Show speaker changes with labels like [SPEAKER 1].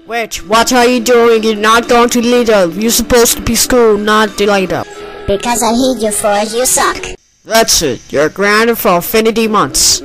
[SPEAKER 1] Which, what are you doing? You're not going to Lidl. You're supposed to be school, not Lidl.
[SPEAKER 2] Because I hate you for it, you suck.
[SPEAKER 1] That's it. You're grounded for infinity months.